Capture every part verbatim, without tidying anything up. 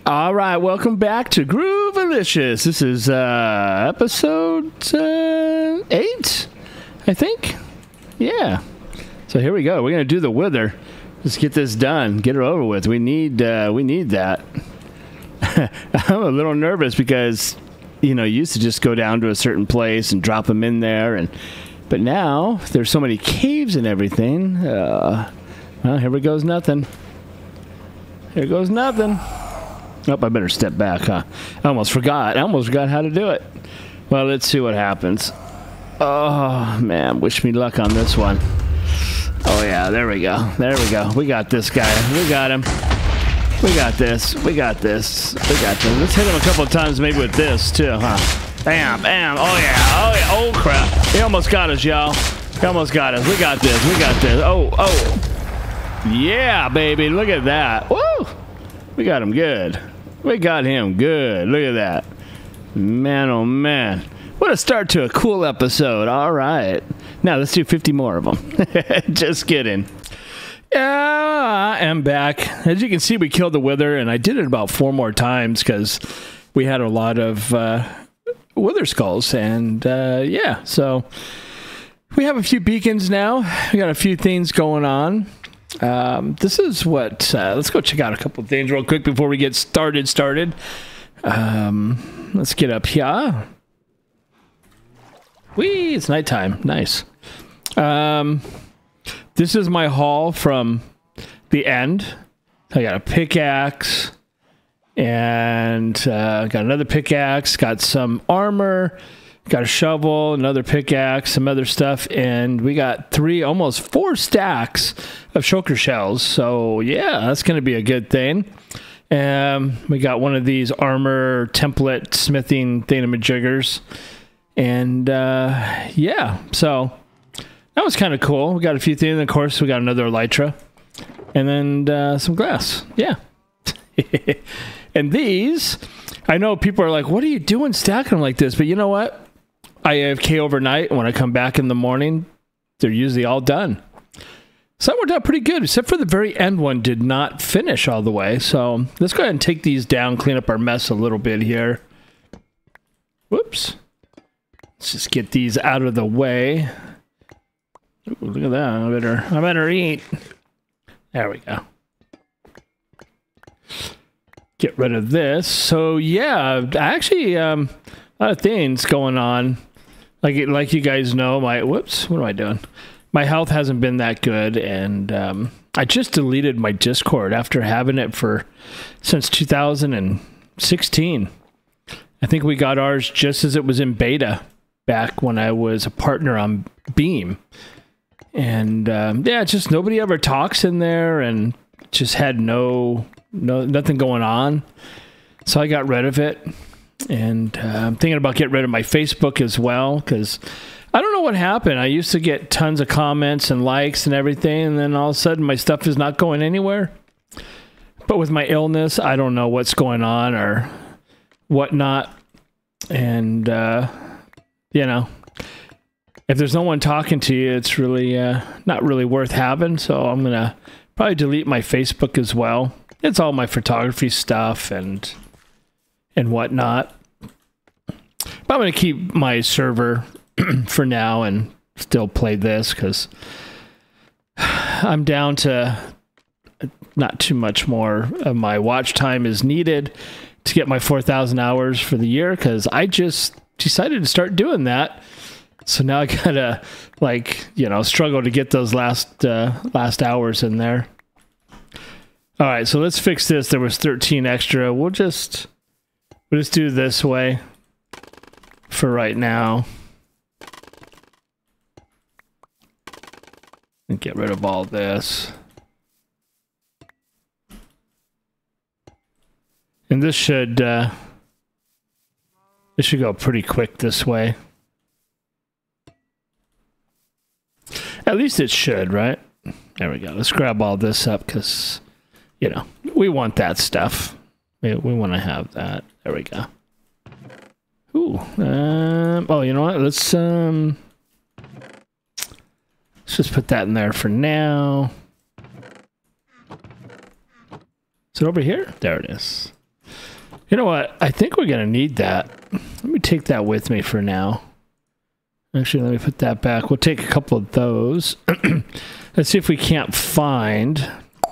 All right, welcome back to Groovalicious. This is uh, episode uh, eight, I think. Yeah. So here we go. We're gonna do the wither. Let's get this done. Get it over with. We need uh, we need that. I'm a little nervous because you know you used to just go down to a certain place and drop them in there, and but now there's so many caves and everything. Uh, well, here we goes nothing. Here goes nothing. Oh, I better step back, huh? I almost forgot. I almost forgot how to do it. Well, let's see what happens. Oh, man. Wish me luck on this one. Oh, yeah. There we go. There we go. We got this guy. We got him. We got this. We got this. We got this. Let's hit him a couple of times maybe with this, too, huh? Bam, bam. Oh, yeah. Oh, yeah. Oh, crap. He almost got us, y'all. He almost got us. We got this. We got this. Oh, oh. Yeah, baby. Look at that. Woo! We got him good. We got him good. Look at that. Man, oh, man. What a start to a cool episode. All right. Now, let's do fifty more of them. Just kidding. Yeah, I am back. As you can see, we killed the wither, and I did it about four more times because we had a lot of uh, wither skulls. And, uh, yeah, so we have a few beacons now. We got a few things going on. Um, this is what, uh, let's go check out a couple of things real quick before we get started, started. Um, let's get up here. Whee, it's nighttime. Nice. Um, this is my haul from the end. I got a pickaxe and, uh, got another pickaxe, got some armor, got a shovel, another pickaxe, some other stuff, and we got three, almost four stacks of shulker shells. So yeah, that's going to be a good thing. Um, we got one of these armor template smithing thingamajiggers, and uh, yeah, so that was kind of cool. We got a few things, and of course, we got another elytra, and then uh, some glass. Yeah, and these, I know people are like, "What are you doing stacking them like this?" But you know what? I A F K overnight, and when I come back in the morning, they're usually all done. So that worked out pretty good, except for the very end one did not finish all the way. So let's go ahead and take these down, clean up our mess a little bit here. Whoops. Let's just get these out of the way. Ooh, look at that. I better, I better eat. There we go. Get rid of this. So yeah, actually, um, a lot of things going on. Like, like you guys know, my, whoops, what am I doing? My health hasn't been that good, and um, I just deleted my Discord after having it for, since two thousand sixteen. I think we got ours just as it was in beta, back when I was a partner on Beam. And um, yeah, just nobody ever talks in there, and just had no, no, nothing going on. So I got rid of it. And uh, I'm thinking about getting rid of my Facebook as well, because I don't know what happened. I used to get tons of comments and likes and everything, and then all of a sudden my stuff is not going anywhere. But with my illness, I don't know what's going on or whatnot. And, uh, you know, if there's no one talking to you, it's really uh, not really worth having. So I'm going to probably delete my Facebook as well. It's all my photography stuff and... and whatnot. But I'm going to keep my server for now and still play this because I'm down to not too much more of my watch time is needed to get my four thousand hours for the year, because I just decided to start doing that. So now I got to, like, you know, struggle to get those last, uh, last hours in there. All right, so let's fix this. There was thirteen extra. We'll just... We'll just do it this way for right now. And get rid of all this. And this should, uh, this should go pretty quick this way. At least it should, right? There we go. Let's grab all this up because, you know, we want that stuff. We, we want to have that. There we go. Ooh. Um, oh, you know what? Let's um. Let's just put that in there for now. Is it over here? There it is. You know what? I think we're gonna need that. Let me take that with me for now. Actually, let me put that back. We'll take a couple of those. Let's see if we can't find.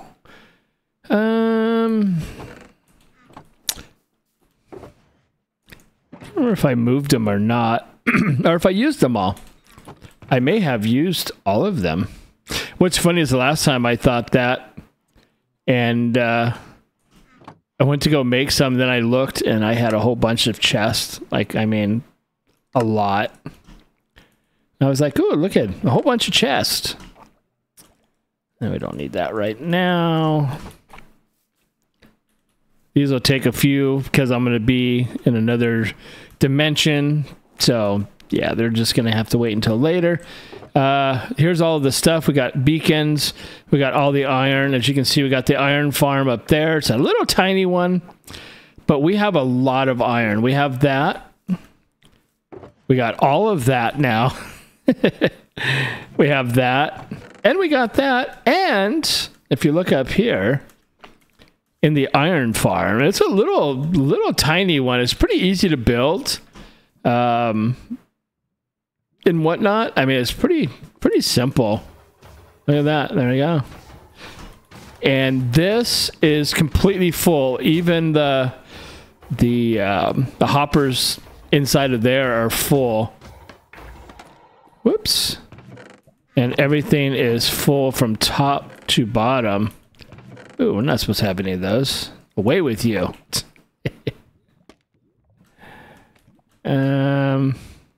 Um, I don't remember if I moved them or not, or if I used them all. I may have used all of them. What's funny is the last time I thought that, and uh, I went to go make some, then I looked and I had a whole bunch of chests. Like, I mean, a lot. I was like, oh, look at a whole bunch of chests. No, we don't need that right now. These will take a few because I'm going to be in another dimension. So, yeah, they're just going to have to wait until later. Uh, here's all of the stuff. We got beacons. We got all the iron. As you can see, we got the iron farm up there. It's a little tiny one, but we have a lot of iron. We have that. We got all of that now. We have that. And we got that. And if you look up here in the iron farm, it's a little, little tiny one. It's pretty easy to build. Um... and whatnot. I mean, it's pretty pretty simple. Look at that. There we go. And this is completely full. Even the the um, the hoppers inside of there are full. Whoops. And everything is full from top to bottom. Ooh, we're not supposed to have any of those. Away with you. um...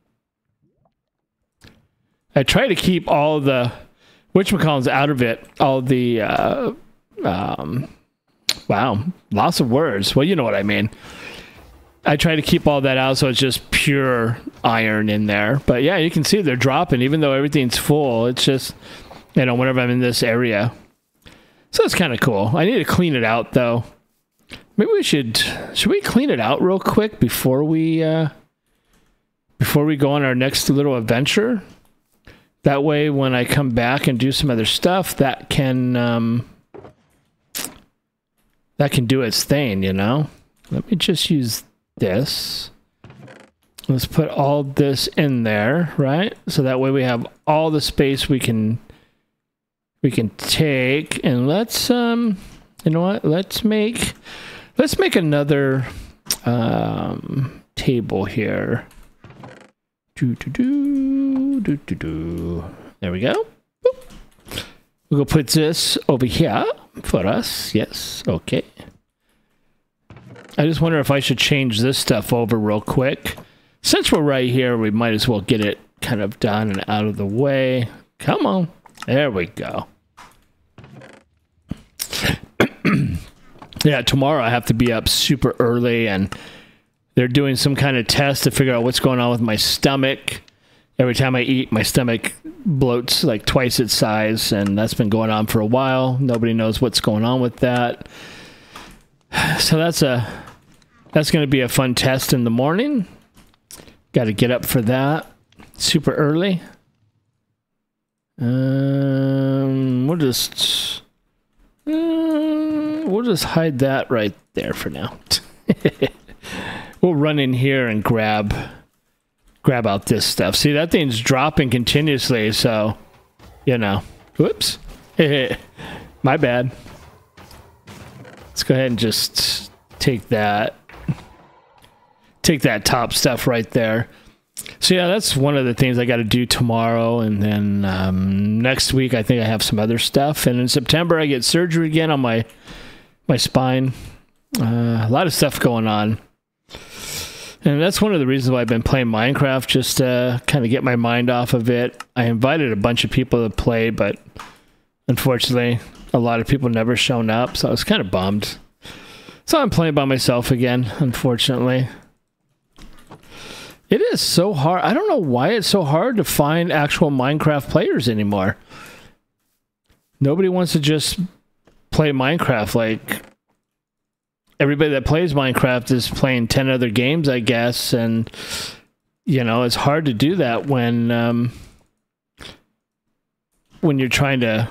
I try to keep all the whatchamacallits out of it. All the, uh, um, wow, lots of words. Well, you know what I mean. I try to keep all that out so it's just pure iron in there. But yeah, you can see they're dropping even though everything's full. It's just, you know, whenever I'm in this area. So it's kind of cool. I need to clean it out though. Maybe we should, should we clean it out real quick before we, uh, before we go on our next little adventure? That way, when I come back and do some other stuff, that can um, that can do its thing, you know? Let me just use this. Let's put all this in there, right? So that way we have all the space we can we can take. And let's um, you know what? Let's make let's make another um, table here. Do, do, do, do, do, do. There we go. Boop. We'll go put this over here for us. Yes. Okay. I just wonder if I should change this stuff over real quick. Since we're right here, we might as well get it kind of done and out of the way. Come on. There we go. Yeah, tomorrow I have to be up super early and they're doing some kind of test to figure out what's going on with my stomach. Every time I eat, my stomach bloats like twice its size, and that's been going on for a while. Nobody knows what's going on with that. So that's a that's going to be a fun test in the morning. Got to get up for that super early. Um, we'll just uh, we'll just hide that right there for now. We'll run in here and grab grab out this stuff. See, that thing's dropping continuously, so, you know. Whoops. My bad. Let's go ahead and just take that. Take that top stuff right there. So, yeah, that's one of the things I got to do tomorrow. And then um, next week, I think I have some other stuff. And in September, I get surgery again on my, my spine. Uh, a lot of stuff going on. And that's one of the reasons why I've been playing Minecraft, just to kind of get my mind off of it. I invited a bunch of people to play, but unfortunately, a lot of people never shown up, so I was kind of bummed. So I'm playing by myself again, unfortunately. It is so hard. I don't know why it's so hard to find actual Minecraft players anymore. Nobody wants to just play Minecraft like... Everybody that plays Minecraft is playing ten other games, I guess, and, you know, it's hard to do that when, um, when you're trying to,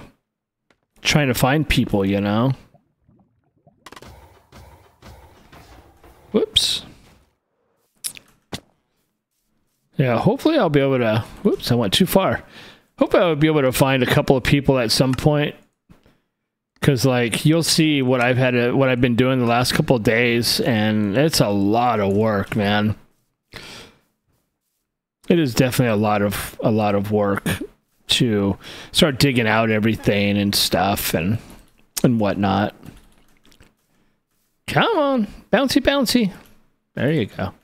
trying to find people, you know? Yeah, hopefully I'll be able to... Whoops, I went too far. Hope I'll be able to find a couple of people at some point. Because, like, you'll see what I've had, to, what I've been doing the last couple of days, and it's a lot of work, man. It is definitely a lot of a lot of work to start digging out everything and stuff and and whatnot. Come on, bouncy, bouncy. There you go.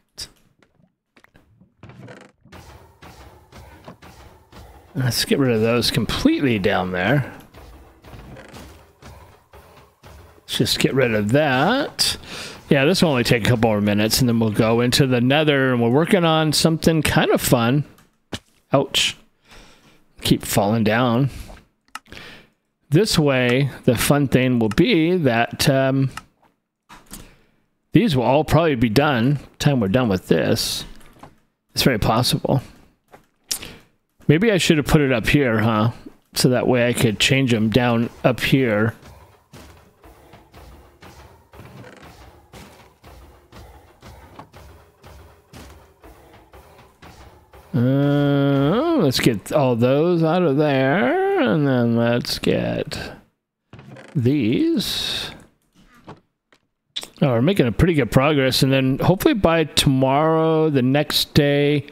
Let's get rid of those completely down there. Let's just get rid of that. Yeah, this will only take a couple more minutes, and then we'll go into the nether, and we're working on something kind of fun. Ouch. Keep falling down. This way, the fun thing will be that um, these will all probably be done by the time we're done with this. It's very possible. Maybe I should have put it up here, huh? So that way I could change them down up here. Uh, let's get all those out of there, and then let's get these. Oh, we're making a pretty good progress, and then hopefully by tomorrow, the next day,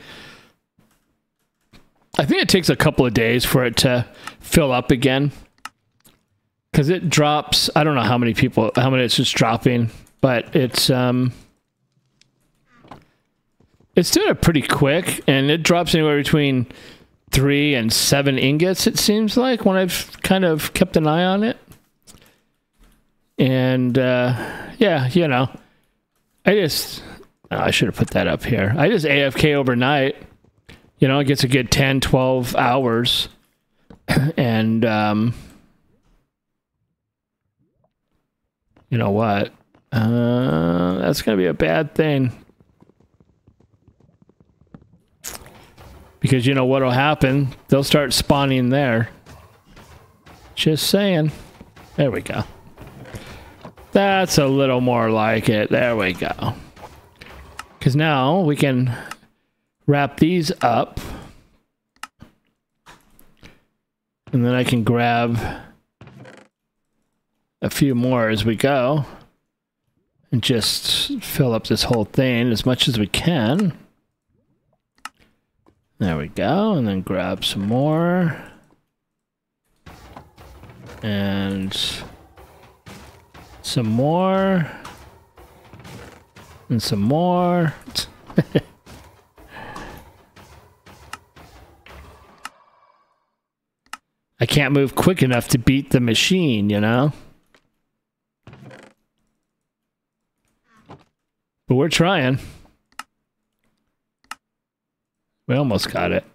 I think it takes a couple of days for it to fill up again. Because it drops, I don't know how many people, how many it's just dropping, but it's, um, it's doing it pretty quick, and it drops anywhere between three and seven ingots, it seems like, when I've kind of kept an eye on it. And, uh, yeah, you know, I just, oh, I should have put that up here. I just A F K overnight. You know, it gets a good ten, twelve hours. And, um, you know what? Uh, that's going to be a bad thing. Because you know what will happen? They'll start spawning there. Just saying. There we go. That's a little more like it. There we go. Because now we can wrap these up. And then I can grab a few more as we go. And just fill up this whole thing as much as we can. There we go. And then grab some more. And some more. And some more. I can't move quick enough to beat the machine, you know? But we're trying. We almost got it.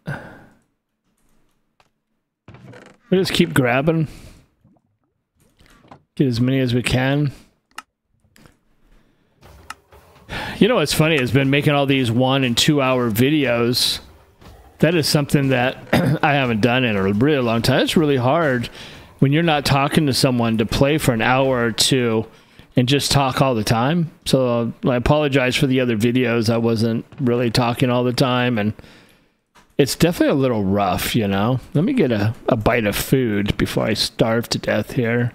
We just keep grabbing. Get as many as we can. You know what's funny has been making all these one and two hour videos. That is something that I haven't done in a really long time. It's really hard when you're not talking to someone to play for an hour or two and just talk all the time. So I apologize for the other videos. I wasn't really talking all the time, and it's definitely a little rough, you know? Let me get a, a bite of food before I starve to death here.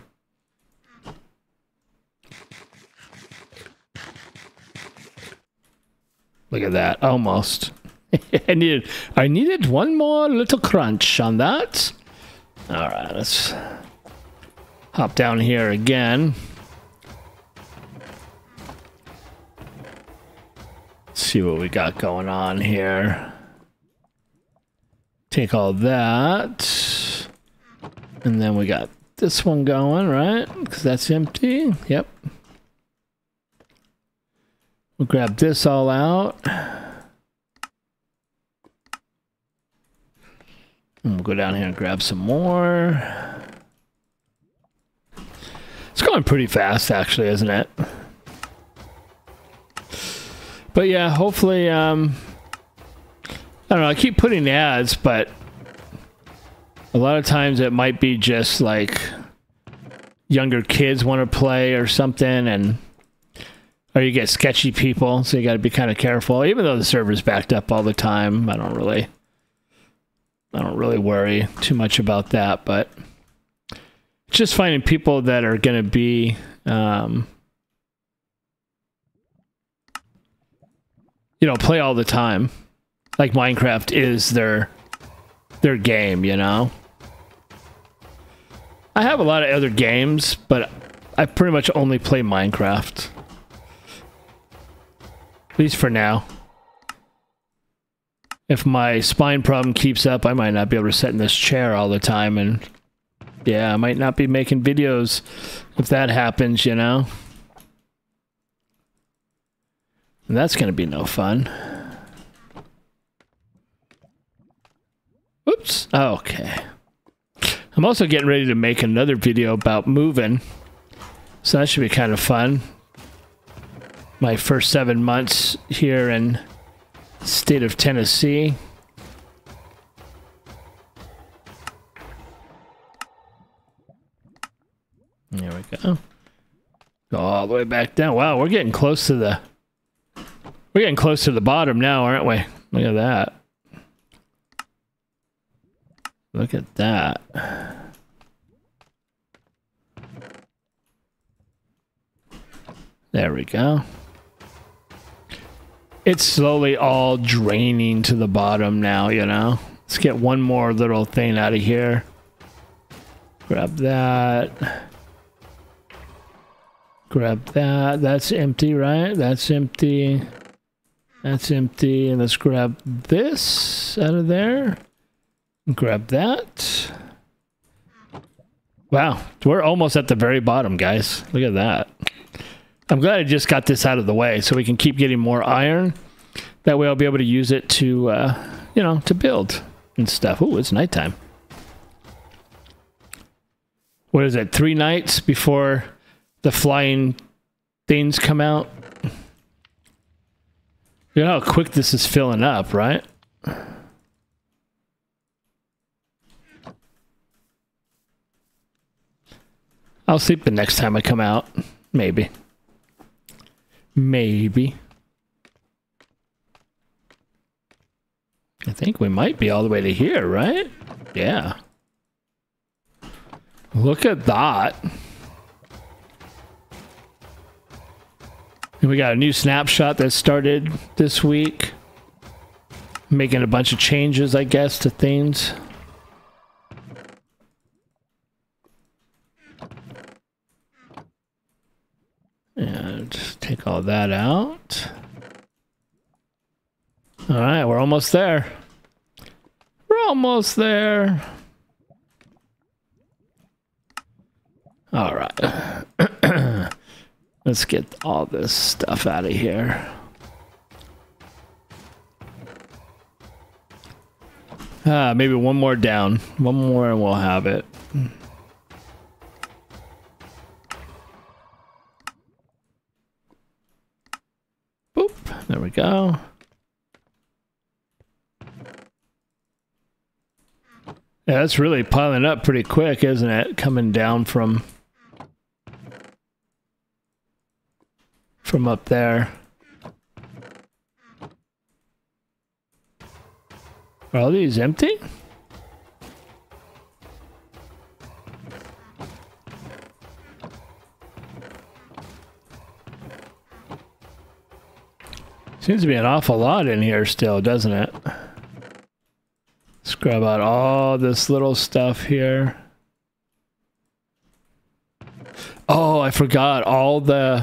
Look at that, almost. I needed, I needed one more little crunch on that. All right, let's hop down here again. Let's see what we got going on here. Take all that. And then we got this one going, right? Because that's empty. Yep. We'll grab this all out. And we'll go down here and grab some more. It's going pretty fast, actually, isn't it? But yeah, hopefully, um, I don't know, I keep putting ads, but a lot of times it might be just like younger kids want to play or something, and or you get sketchy people, so you got to be kind of careful. Even though the server's backed up all the time, I don't really, I don't really worry too much about that. But just finding people that are going to be, um, you know, play all the time. Like Minecraft is their their game, you know. I have a lot of other games, but I pretty much only play Minecraft. At least for now. If my spine problem keeps up, I might not be able to sit in this chair all the time, and yeah, I might not be making videos if that happens, you know. And that's gonna be no fun. Oops. Okay. I'm also getting ready to make another video about moving. So that should be kind of fun. My first seven months here in the state of Tennessee. There we go. Go all the way back down. Wow, we're getting close to the... We're getting close to the bottom now, aren't we? Look at that. Look at that. There we go. It's slowly all draining to the bottom now, you know. Let's get one more little thing out of here. Grab that. Grab that. That's empty, right? That's empty. That's empty. And let's grab this out of there. Grab that. Wow, we're almost at the very bottom, guys. Look at that. I'm glad I just got this out of the way so we can keep getting more iron. That way I'll be able to use it to, uh, you know, to build and stuff. Ooh, it's nighttime. What is it, three nights before the flying things come out? You know how quick this is filling up, right? I'll sleep the next time I come out. Maybe. Maybe. I think we might be all the way to here, right? Yeah. Look at that. And we got a new snapshot that started this week. Making a bunch of changes, I guess, to things. And just take all that out. All right, we're almost there. We're almost there. All right. Let's get all this stuff out of here. Ah, maybe one more down. One more and we'll have it. Boop. There we go. Yeah, that's really piling up pretty quick, isn't it? Coming down from from up there. Are all these empty? Seems to be an awful lot in here still, doesn't it? Let's grab out all this little stuff here. Oh, I forgot all the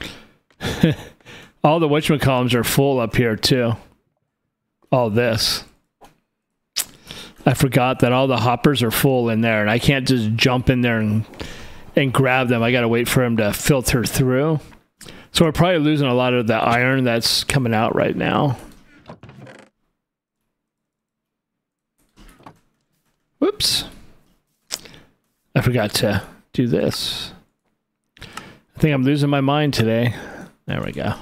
all the whatchamacallums are full up here too. All this. I forgot that all the hoppers are full in there and I can't just jump in there and and grab them. I gotta wait for them to filter through. So we're probably losing a lot of the iron that's coming out right now. Whoops. I forgot to do this. I think I'm losing my mind today. There we go.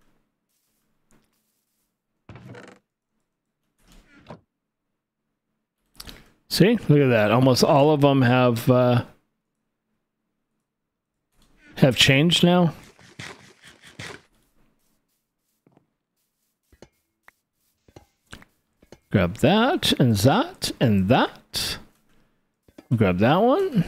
See? Look at that. Almost all of them have uh, have changed now. Grab that, and that, and that. Grab that one.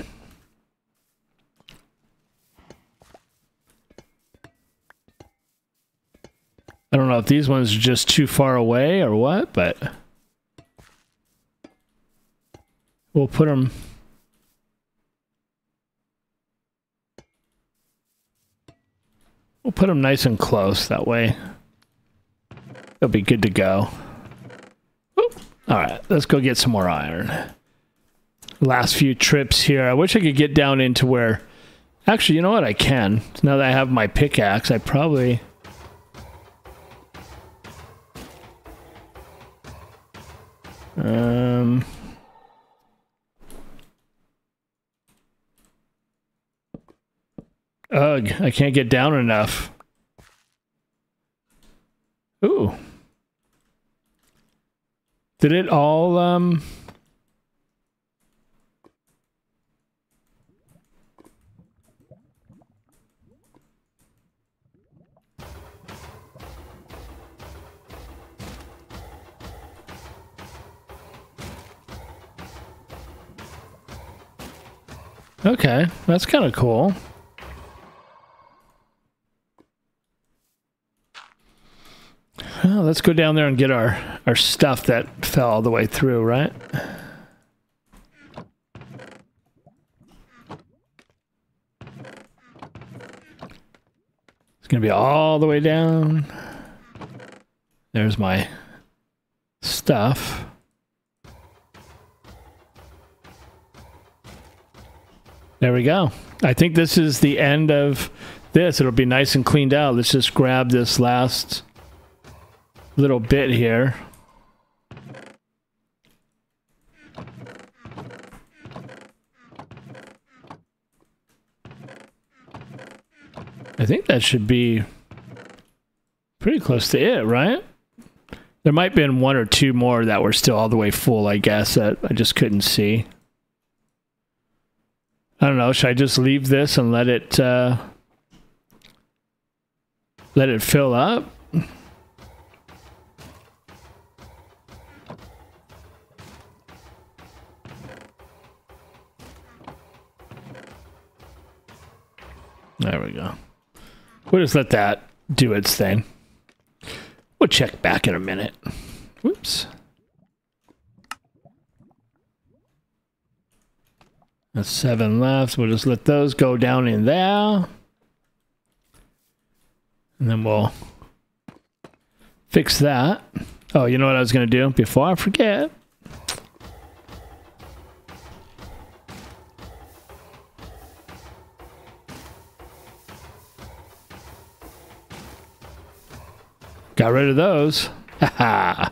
I don't know if these ones are just too far away or what, but we'll put them. We'll put them nice and close that way. It'll be good to go. Oop. All right, let's go get some more iron. Last few trips here. I wish I could get down into where... Actually, you know what? I can. Now that I have my pickaxe, I probably... Um... Ugh, I can't get down enough. Ooh. Did it all, um... Okay, that's kind of cool. Well, let's go down there and get our, our stuff that fell all the way through, right? It's going to be all the way down. There's my stuff. There we go. I think this is the end of this. It'll be nice and cleaned out. Let's just grab this last little bit here. I think that should be pretty close to it, right? There might have been one or two more that were still all the way full, I guess, that I just couldn't see. I don't know, should I just leave this and let it uh, let it fill up? There we go. We'll just let that do its thing. We'll check back in a minute. Whoops. That's seven left. We'll just let those go down in there. And then we'll fix that. Oh, you know what I was going to do before I forget? Got rid of those. Haha.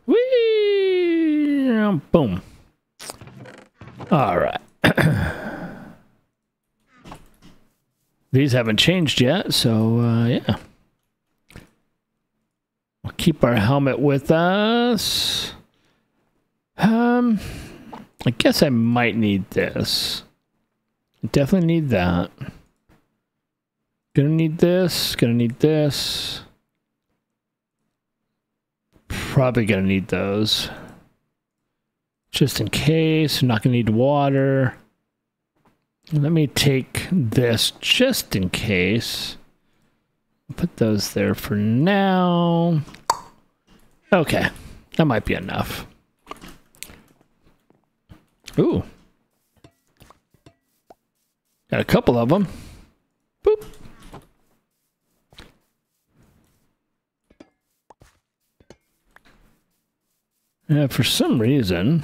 Whee! Boom. All right. These haven't changed yet, so uh, yeah. We'll keep our helmet with us. Um, I guess I might need this. Definitely need that. Gonna need this. Gonna need this. Probably gonna need those. Just in case. I'm not gonna need water. Let me take this just in case. Put those there for now. Okay. That might be enough. Ooh. Got a couple of them. Boop. Yeah, for some reason,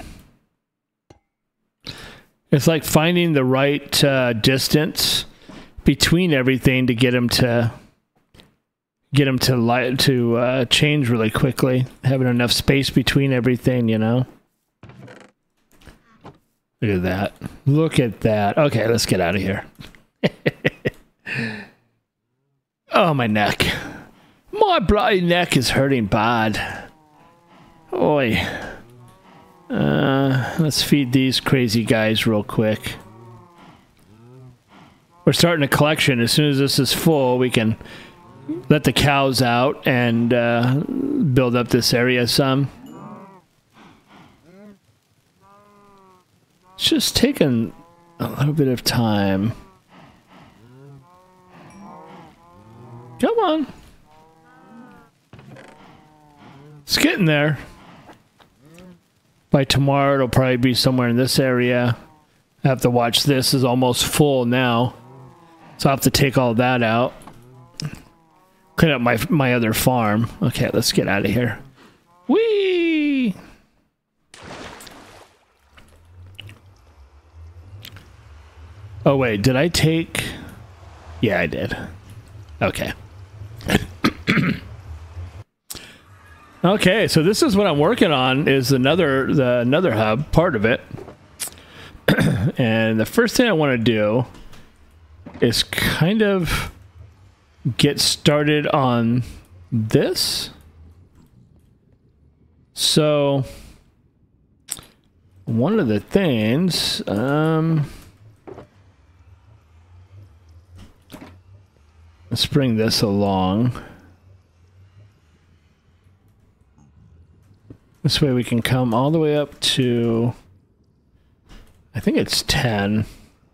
it's like finding the right uh, distance between everything to get them to get them to light to uh, change really quickly. Having enough space between everything, you know. Look at that! Look at that! Okay, let's get out of here. Oh, my neck! My bloody neck is hurting bad. Oi. Uh, let's feed these crazy guys real quick. We're starting a collection. As soon as this is full, we can let the cows out and uh, build up this area some. It's just taking a little bit of time. Come on. It's getting there. By tomorrow, it'll probably be somewhere in this area. I have to watch this. Is almost full now. So I have to take all that out. Clean up my, my other farm. Okay, let's get out of here. Whee! Oh, wait. Did I take... Yeah, I did. Okay. Okay, so this is what I'm working on, is another the another hub, part of it. And the first thing I want to do is kind of get started on this. So one of the things, um, let's bring this along. This way we can come all the way up to, I think it's ten.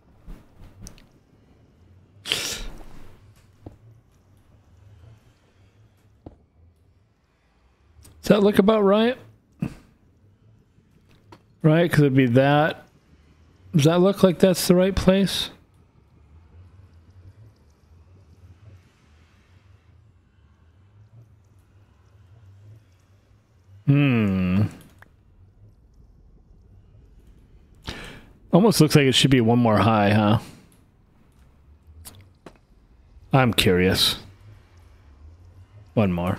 Does that look about right? Right, because it'd be that. Does that look like that's the right place? Hmm. Almost looks like it should be one more high, huh? I'm curious. One more.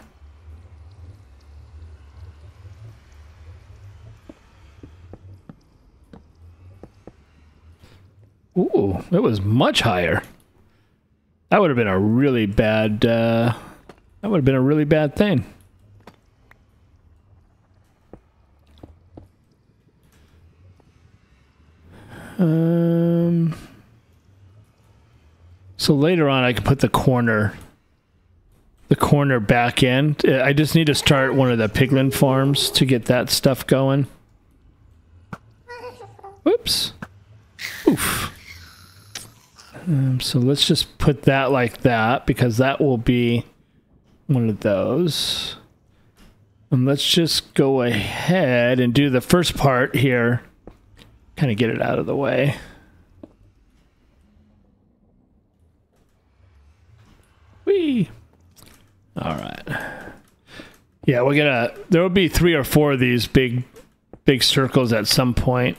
Ooh, it was much higher. That would have been a really bad, uh, that would have been a really bad thing. Um, so later on I can put the corner, the corner back in. I just need to start one of the piglin farms to get that stuff going. Whoops. Oof. Um, so let's just put that like that, because that will be one of those. And let's just go ahead and do the first part here. Kind of get it out of the way. Whee! All right. Yeah, we're gonna, there will be three or four of these big, big circles at some point.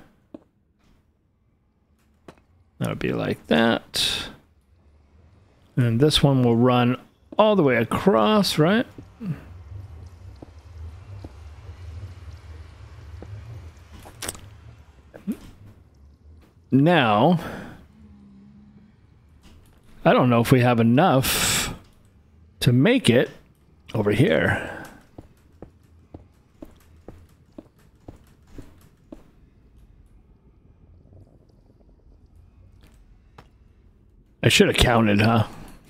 That'll be like that. And this one will run all the way across, right? Now, I don't know if we have enough to make it over here. I should have counted, huh?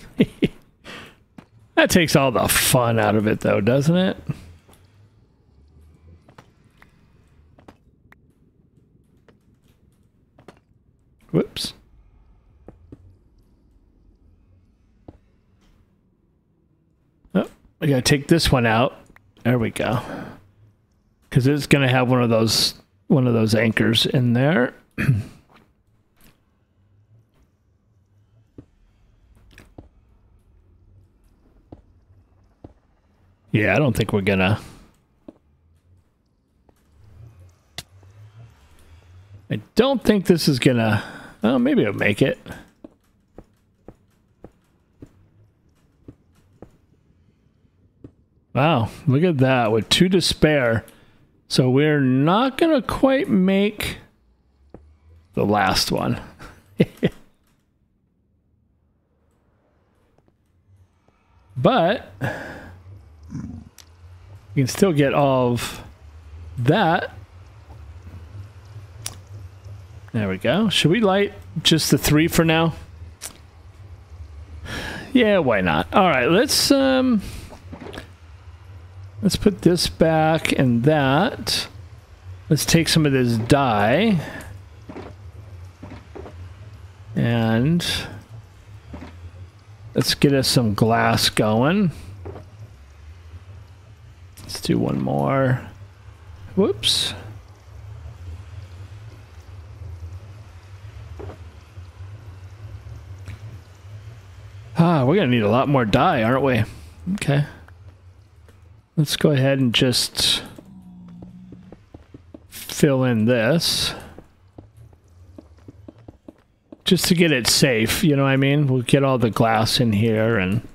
That takes all the fun out of it, though, doesn't it? Whoops. Oh, I gotta take this one out. There we go. Because it's gonna have one of those one of those anchors in there. Yeah, I don't think we're gonna. I don't think this is gonna. Oh, maybe it'll make it. Wow, look at that, with two to spare. So we're not gonna quite make the last one. But you can still get all of that. There we go. Should we light just the three for now? Yeah, why not? All right, let's um let's put this back and that. Let's take some of this dye. And let's get us some glass going. Let's do one more. Whoops. Ah, we're gonna need a lot more dye, aren't we? Okay. Let's go ahead and just fill in this. Just to get it safe, you know what I mean? We'll get all the glass in here, and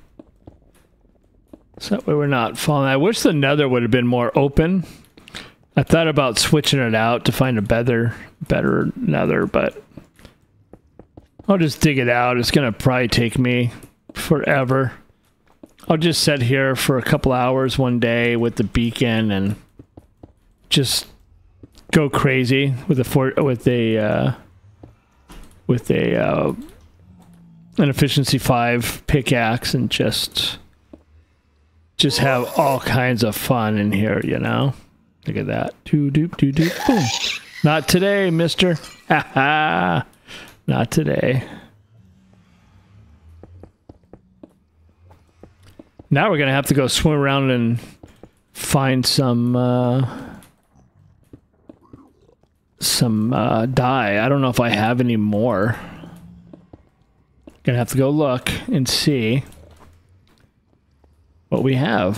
so that way we're not falling. I wish the nether would have been more open. I thought about switching it out to find a better, better nether, but I'll just dig it out. It's gonna probably take me forever. I'll just sit here for a couple hours one day with the beacon and just go crazy with a fort with a uh, with a uh, an efficiency five pickaxe and just just have all kinds of fun in here, you know. Look at that. Doo doop doo doop boom. Not today, mister. Ha ha. Not today. Now we're gonna have to go swim around and find some uh, some uh, dye. I don't know if I have any more. Gonna have to go look and see what we have.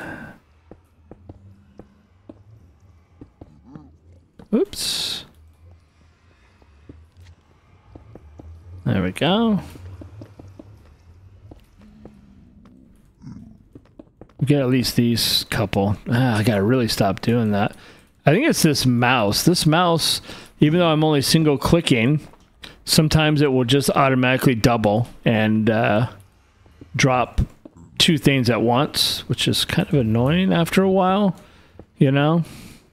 Oops. There we go. Get at least these couple. Ah, I gotta really stop doing that. I think it's this mouse. This mouse, even though I'm only single clicking, sometimes it will just automatically double and uh, drop two things at once, which is kind of annoying after a while, you know?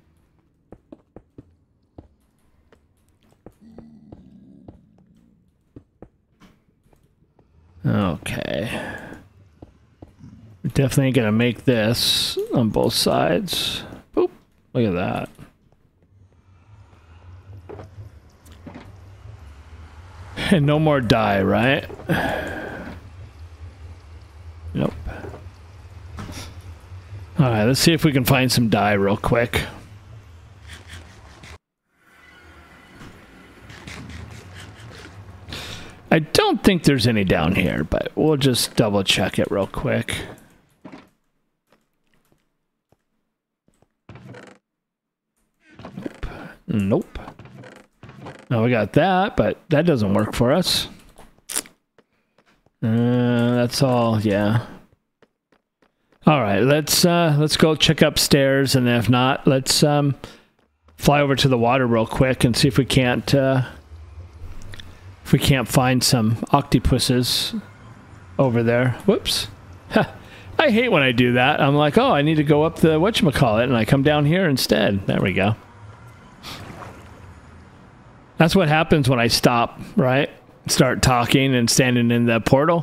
Okay. We're definitely gonna make this on both sides. Boop. Look at that. And no more dye, right? Nope. Alright, let's see if we can find some dye real quick. I don't think there's any down here, but we'll just double check it real quick. Nope. No, we got that, but that doesn't work for us. Uh, that's all, yeah. All right, let's uh, let's go check upstairs, and if not, let's um, fly over to the water real quick and see if we can't uh, if we can't find some octopuses over there. Whoops. I hate when I do that. I'm like, oh, I need to go up the whatchamacallit, and I come down here instead. There we go. That's what happens when I stop, right? Start talking and standing in the portal.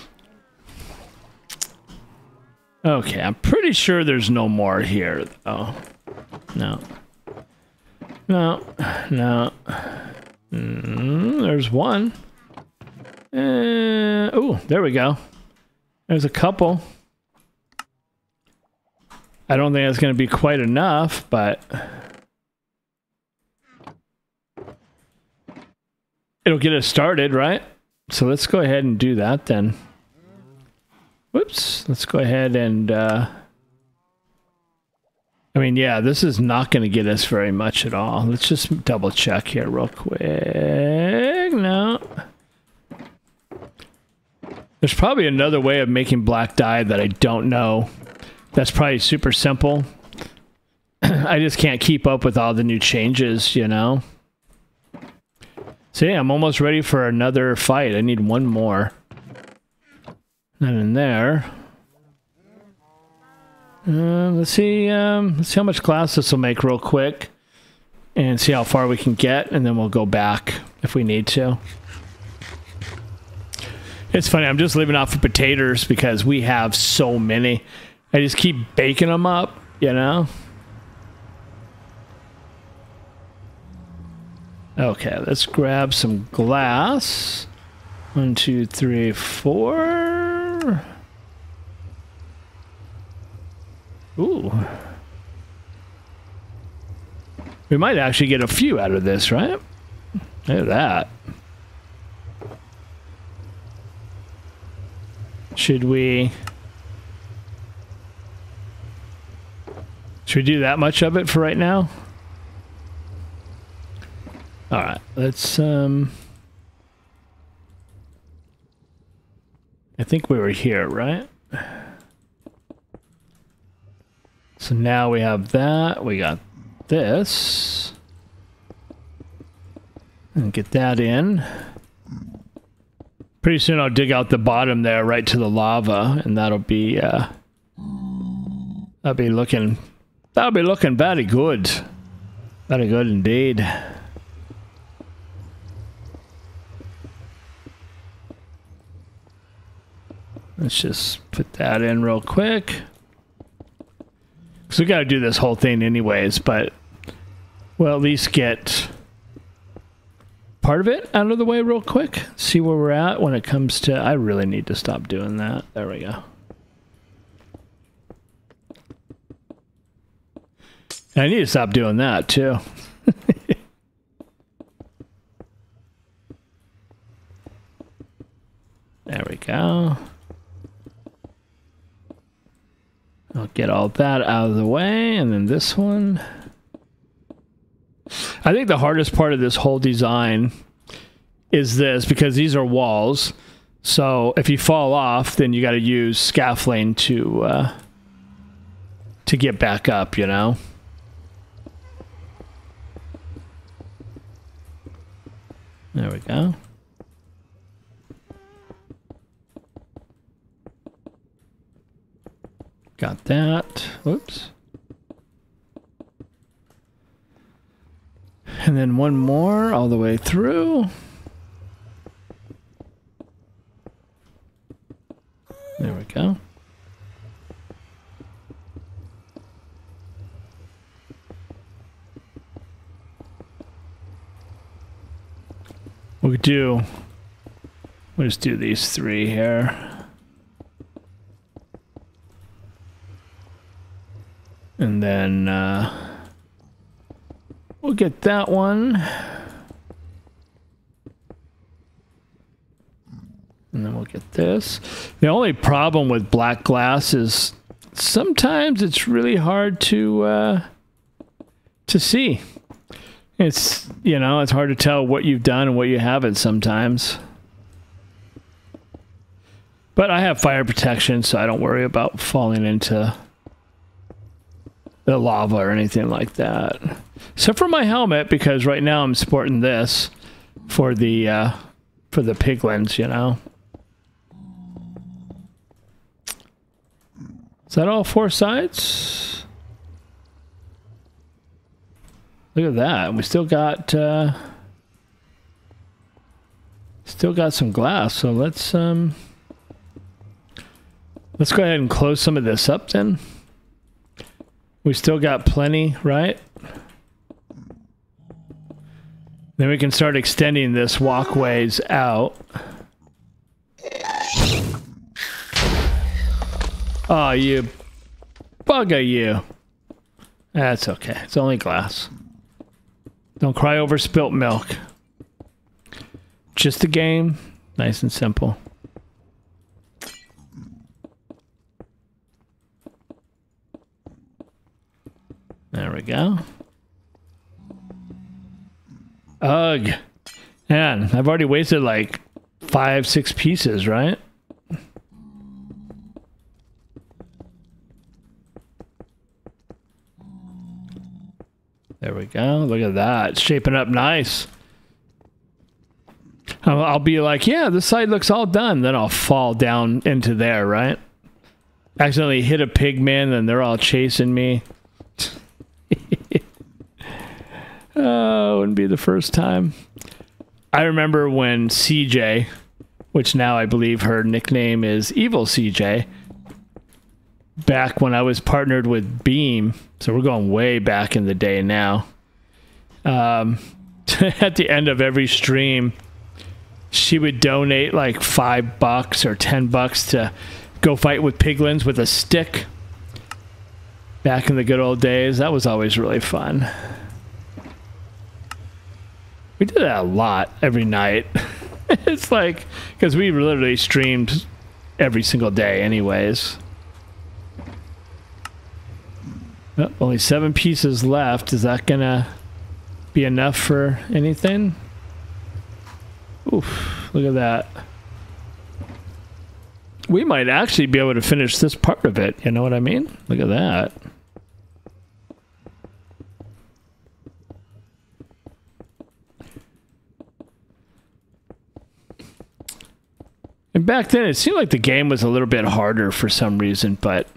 Okay, I'm pretty sure there's no more here, though. No. No. No. Mm, there's one. Uh, oh, there we go. There's a couple. I don't think that's going to be quite enough, but it'll get us started, right? So let's go ahead and do that then. Whoops. Let's go ahead and... Uh, I mean, yeah, this is not going to get us very much at all. Let's just double check here real quick. No. There's probably another way of making black dye that I don't know. That's probably super simple. I just can't keep up with all the new changes, you know? So yeah, I'm almost ready for another fight. I need one more. And in there. Uh, let's see. Um, let's see how much glass this will make real quick, and see how far we can get, and then we'll go back if we need to. It's funny. I'm just living off of potatoes because we have so many. I just keep baking them up, you know. Okay, let's grab some glass. One, two, three, four. Ooh. We might actually get a few out of this, right? Look at that. Should we... Should we do that much of it for right now? All right, let's... Um, I think we were here, right? So now we have that. We got this. And get that in. Pretty soon I'll dig out the bottom there right to the lava, and that'll be uh that'll be looking that'll be looking very good. Very good indeed. Let's just put that in real quick. So we gotta do this whole thing anyways, but we'll at least get part of it out of the way real quick. See where we're at when it comes to... I really need to stop doing that. There we go. And I need to stop doing that too. There we go. I'll get all that out of the way, and then this one. I think the hardest part of this whole design is this, because these are walls. So if you fall off, then you got to use scaffolding to uh, to get back up, you know? There we go. Got that. Whoops. And then one more all the way through. There we go. We'll do, we'll just do these three here. And then uh, we'll get that one. And then we'll get this. The only problem with black glass is sometimes it's really hard to uh, to see. It's, you know, it's hard to tell what you've done and what you haven't sometimes. But I have fire protection, so I don't worry about falling into the lava or anything like that. Except for my helmet, because right now I'm sporting this for the uh, for the piglins, you know. Is that all four sides? Look at that. We still got uh, still got some glass. So let's um, let's go ahead and close some of this up then. We still got plenty, right? Then we can start extending this walkways out. Oh, you bugger you. That's okay. It's only glass. Don't cry over spilt milk. Just a game. Nice and simple. There we go. Ugh. Man, I've already wasted like five, six pieces, right? There we go. Look at that. It's shaping up nice. I'll, I'll be like, yeah, this side looks all done. Then I'll fall down into there, right? Accidentally hit a pigman, and they're all chasing me. Oh, wouldn't be the first time. I remember when C J, which now I believe her nickname is Evil C J, back when I was partnered with Beam, so we're going way back in the day now. Um, at the end of every stream, she would donate like five bucks or ten bucks to go fight with piglins with a stick. Back in the good old days, that was always really fun. We did that a lot every night. It's like, because we literally streamed every single day anyways. Oh, only seven pieces left. Is that gonna be enough for anything? Oof, look at that. We might actually be able to finish this part of it. You know what I mean? Look at that. And back then, it seemed like the game was a little bit harder for some reason, but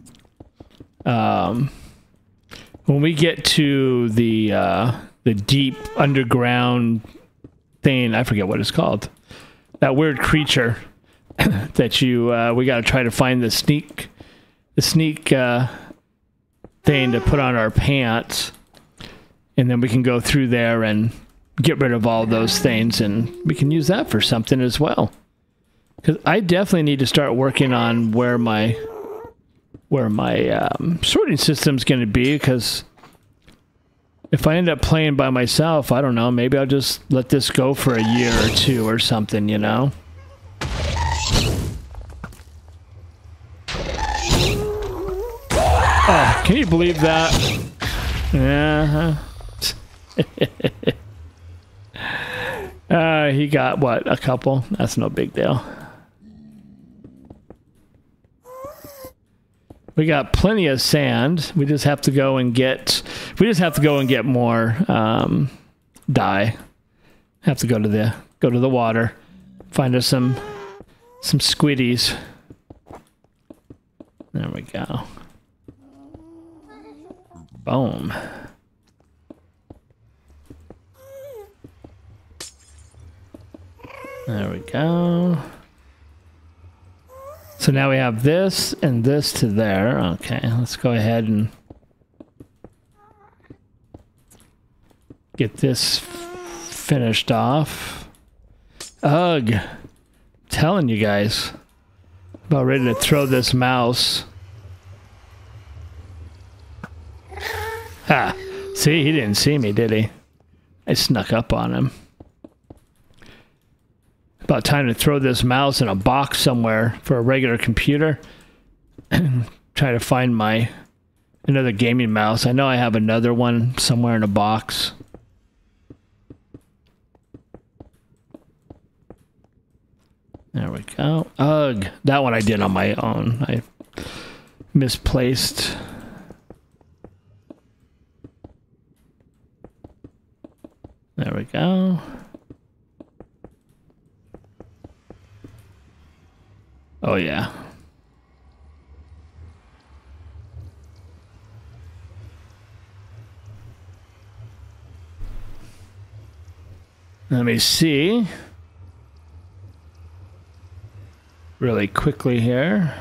um, when we get to the uh, the deep underground thing, I forget what it's called, that weird creature that you uh, we got to try to find the sneak the sneak uh, thing to put on our pants, and then we can go through there and get rid of all those things, and we can use that for something as well. Because I definitely need to start working on where my where my um, sorting system's going to be, because if I end up playing by myself, I don't know, maybe I'll just let this go for a year or two or something, you know? Oh, can you believe that? Uh-huh. uh, he got, what, a couple? That's no big deal. We got plenty of sand. We just have to go and get, we just have to go and get more um, dye. Have to go to the, go to the water, find us some, some squiddies. There we go. Boom. There we go. So now we have this and this to there. Okay, let's go ahead and get this finished off. Ugh. I'm telling you guys. About ready to throw this mouse. Ha! See, he didn't see me, did he? I snuck up on him. About time to throw this mouse in a box somewhere for a regular computer. Try to find my another gaming mouse. I know I have another one somewhere in a box. There we go. Ugh, that one I did on my own. I misplaced. There we go. Oh, yeah. Let me see. Really quickly here.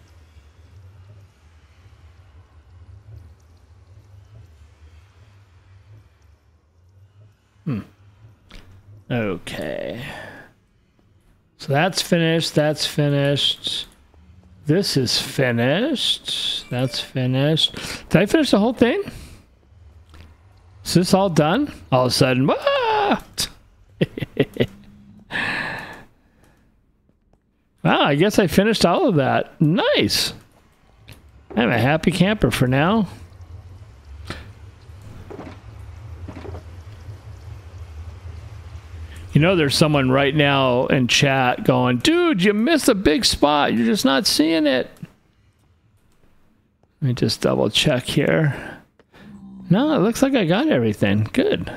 Hmm. Okay. So that's finished, that's finished. This is finished. That's finished. Did I finish the whole thing? Is this all done? All of a sudden, ah! Wow, I guess I finished all of that. Nice. I'm a happy camper for now. You know, there's someone right now in chat going, dude, you missed a big spot. You're just not seeing it. Let me just double check here. No, it looks like I got everything. Good.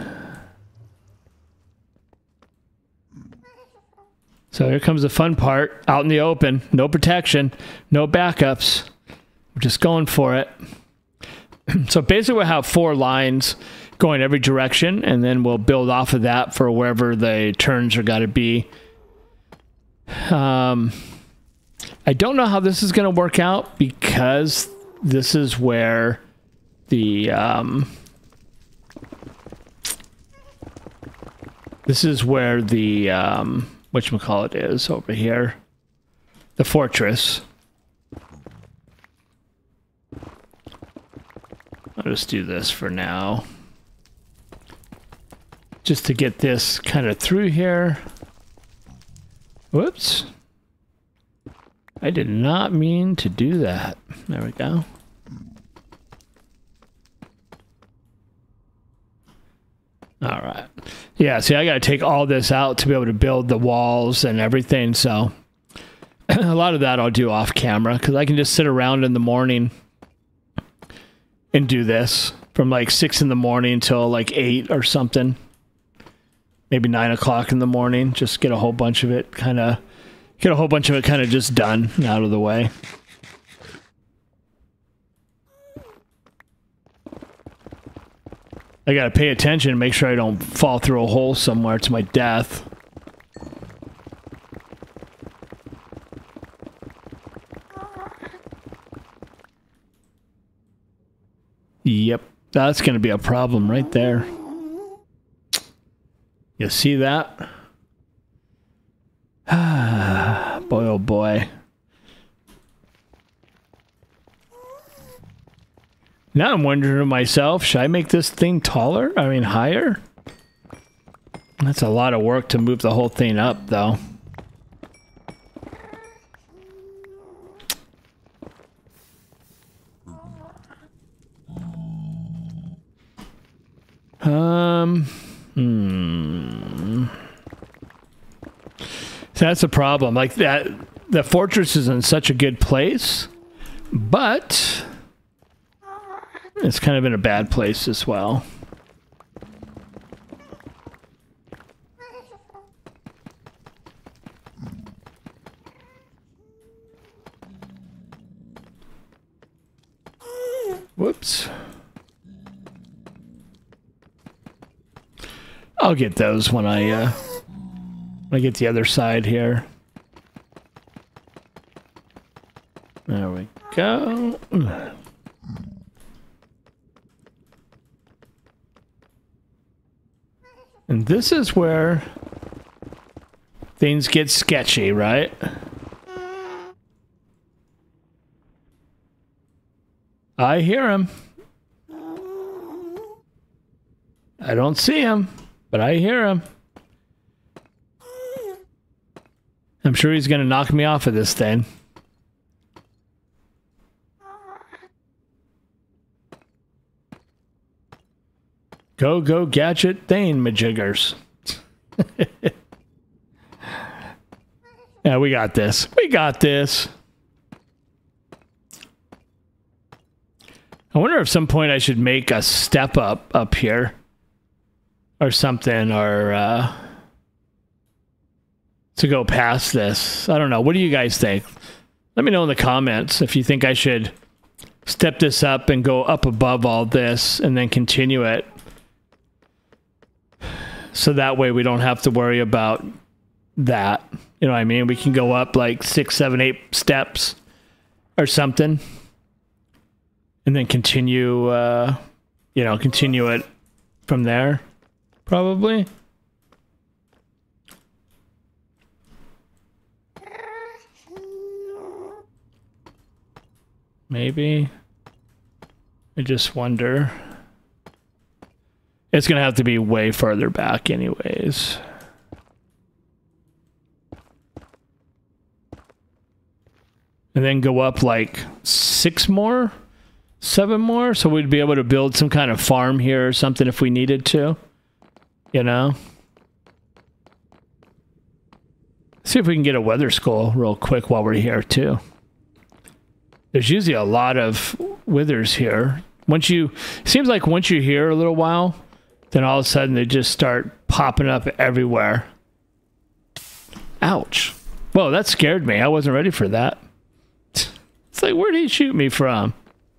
So here comes the fun part. Out in the open. No protection. No backups. We're just going for it. So basically we'll have four lines going every direction, and then we'll build off of that for wherever the turns are got to be. Um, I don't know how this is going to work out, because this is where the um, this is where the um, whatchamacallit is over here. The fortress. I'll just do this for now. Just to get this kind of through here. Whoops. I did not mean to do that. There we go. All right. Yeah, see, I got to take all this out to be able to build the walls and everything, so a lot of that I'll do off camera because I can just sit around in the morning and do this from like six in the morning till like eight or something. Maybe nine o'clock in the morning. Just get a whole bunch of it kind of, get a whole bunch of it kind of just done and out of the way. I gotta pay attention and make sure I don't fall through a hole somewhere to my death. Yep, that's gonna be a problem right there. You see that? Boy, oh boy. Now I'm wondering to myself, should I make this thing taller? I mean, higher? That's a lot of work to move the whole thing up, though. Um, hmm. So that's a problem. Like that, the fortress is in such a good place, but it's kind of in a bad place as well. Whoops. I'll get those when I, uh, when I get the other side here. There we go. And this is where things get sketchy, right? I hear him. I don't see him, but I hear him. I'm sure he's going to knock me off of this thing. Go, go, gadget thing, majiggers. Yeah, we got this. We got this. I wonder if at some point I should make a step up up here. Or something, or uh, to go past this. I don't know. What do you guys think? Let me know in the comments if you think I should step this up and go up above all this and then continue it. So that way we don't have to worry about that. You know what I mean? We can go up like six, seven, eight steps or something. And then continue, uh, you know, continue it from there. Probably. Maybe. I just wonder. It's going to have to be way further back anyways. And then go up like six more? Seven more? So we'd be able to build some kind of farm here or something if we needed to. You know? See if we can get a weather skull real quick while we're here too. There's usually a lot of withers here. Once you, it seems like once you're here a little while, then all of a sudden they just start popping up everywhere. Ouch. Whoa, that scared me. I wasn't ready for that. It's like, where did he shoot me from?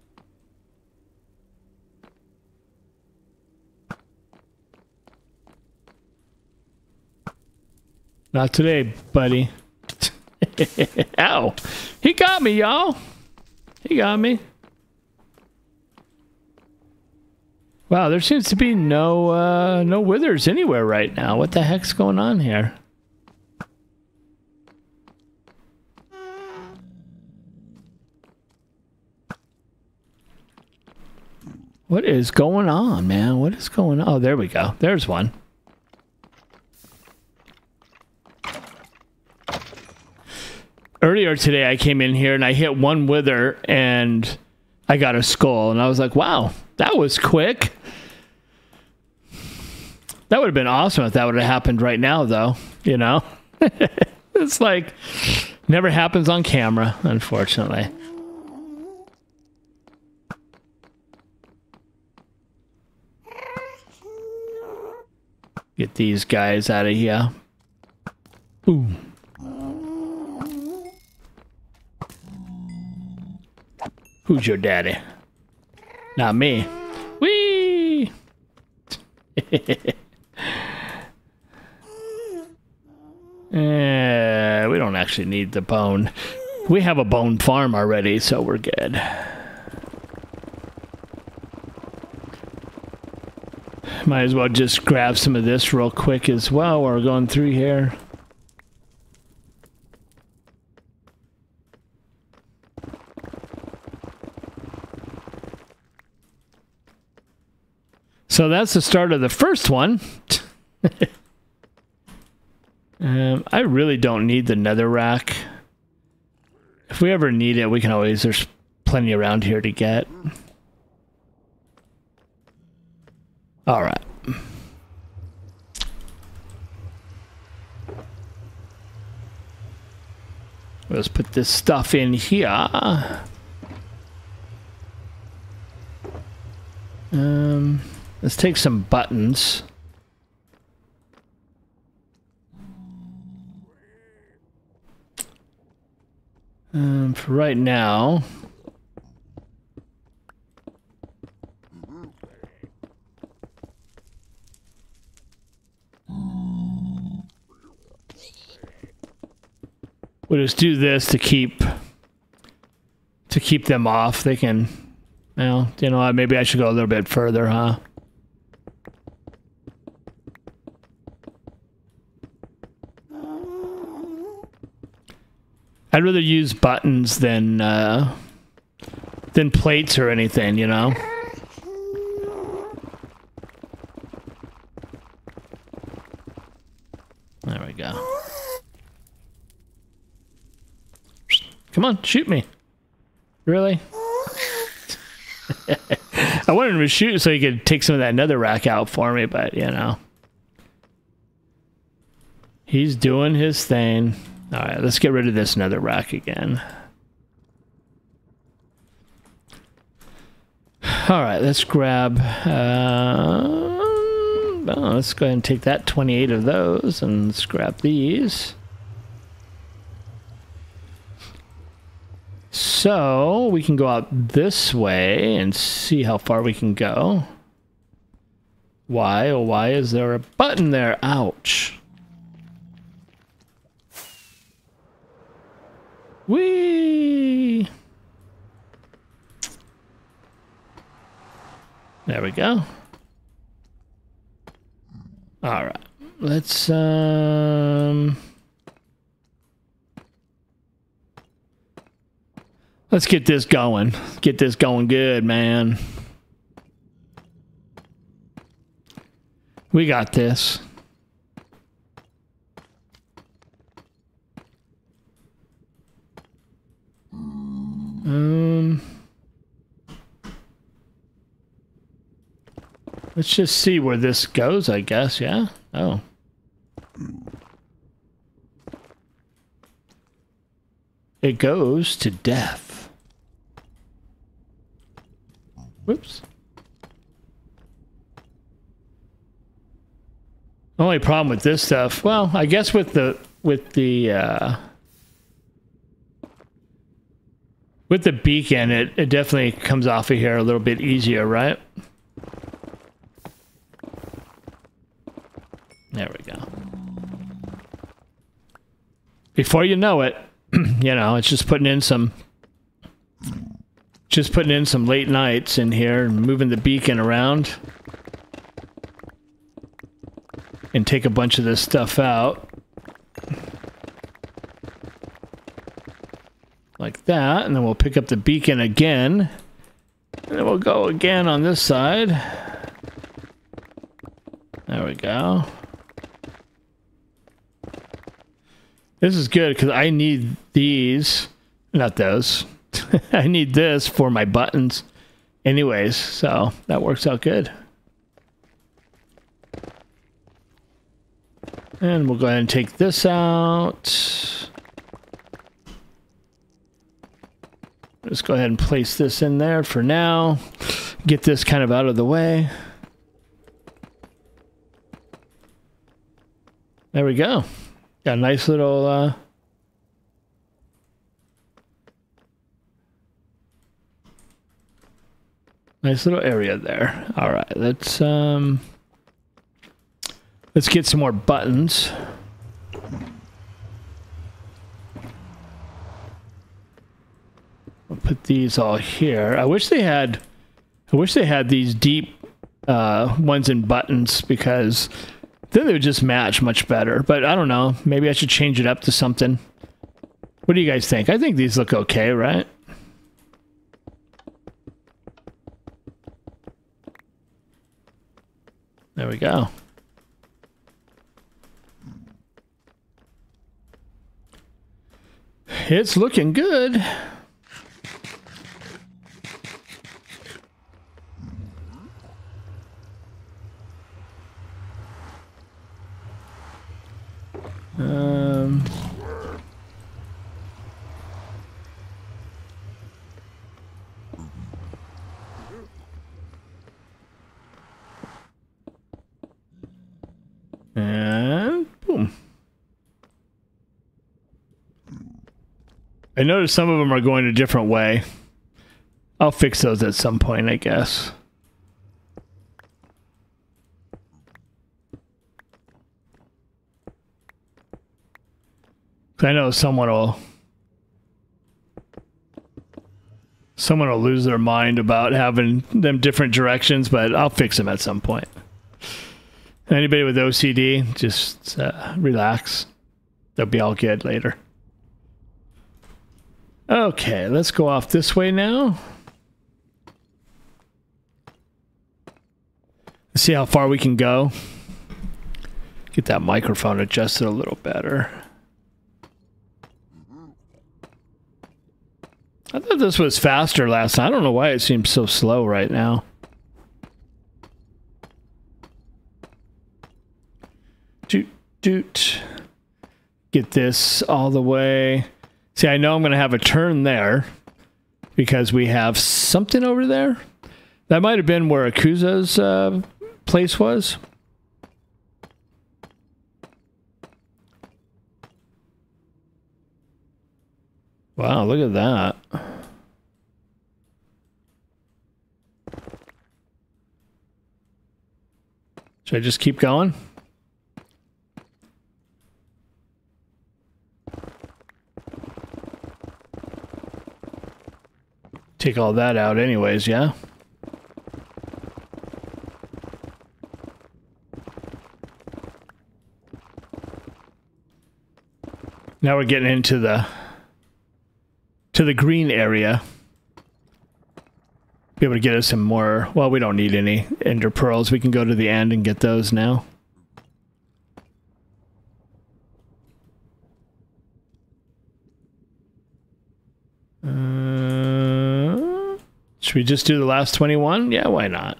Not today, buddy. Ow. He got me, y'all. He got me. Wow, there seems to be no uh, no withers anywhere right now. What the heck's going on here? What is going on, man? What is going on? Oh, there we go. There's one. Earlier today, I came in here and I hit one wither and I got a skull. And I was like, wow, that was quick. That would have been awesome if that would have happened right now, though. You know? It's like, never happens on camera, unfortunately. Get these guys out of here. Ooh. Who's your daddy? Not me. Whee! Uh, we don't actually need the bone. We have a bone farm already, so we're good. Might as well just grab some of this real quick as well while we're going through here. So that's the start of the first one. um, I really don't need the nether rack. If we ever need it, we can always, there's plenty around here to get. All right. Let's put this stuff in here. Um, let's take some buttons. Um, for right now. We'll just do this to keep to keep them off. They can, well, you know what, maybe I should go a little bit further, huh? I'd rather use buttons than uh, than plates or anything, you know? There we go. Come on, shoot me. Really? I wanted him to shoot so he could take some of that nether rack out for me, but, you know. He's doing his thing. Alright, let's get rid of this nether rack again. Alright, let's grab... Uh, well, let's go ahead and take that twenty-eight of those, and let's grab these. So, we can go out this way and see how far we can go. Why, oh why is there a button there? Ouch. Whee! There we go. Alright, let's, um... let's get this going. Get this going good, man. We got this. Um, let's just see where this goes, I guess, yeah? Oh. It goes to death. Whoops. Only problem with this stuff, well, I guess with the with the uh, with the beacon, it, it definitely comes off of here a little bit easier, right? There we go. Before you know it, you know, it's just putting in some just putting in some late nights in here and moving the beacon around. And take a bunch of this stuff out. Like that, and then we'll pick up the beacon again. And then we'll go again on this side. There we go. This is good because I need these, not those. I need this for my buttons anyways, so that works out good. And we'll go ahead and take this out. Let's go ahead and place this in there for now. Get this kind of out of the way. There we go. Got a nice little uh, nice little area there. All right, let's um let's get some more buttons. I'll put these all here. I wish they had I wish they had these deep uh, ones in buttons, because then they would just match much better. But I don't know. Maybe I should change it up to something. What do you guys think? I think these look okay, right? There we go. It's looking good. Um, and boom. I noticed some of them are going a different way. I'll fix those at some point, I guess. I know someone will someone will lose their mind about having them different directions, but I'll fix them at some point. Anybody with O C D, just uh, relax. They'll be all good later. Okay, let's go off this way now. Let's see how far we can go. Get that microphone adjusted a little better. I thought this was faster last time. I don't know why it seems so slow right now. Doot, doot. Get this all the way. See, I know I'm going to have a turn there because we have something over there. That might have been where Akuza's uh, place was. Wow, look at that. Should I just keep going? Take all that out anyways, yeah? Now we're getting into the to the green area. Be able to get us some more. Well, we don't need any ender pearls. We can go to the end and get those now. Uh, should we just do the last twenty-one? Yeah, why not?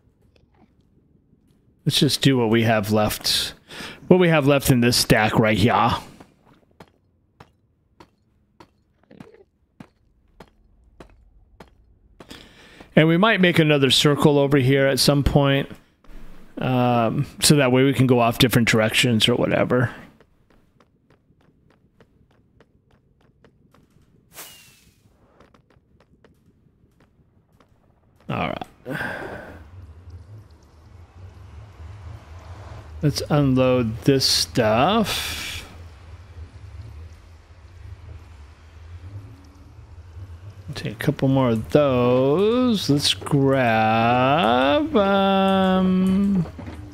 Let's just do what we have left. What we have left in this stack right here. And we might make another circle over here at some point. Um, so that way we can go off different directions or whatever. All right. Let's unload this stuff. Take a couple more of those. Let's grab... Um,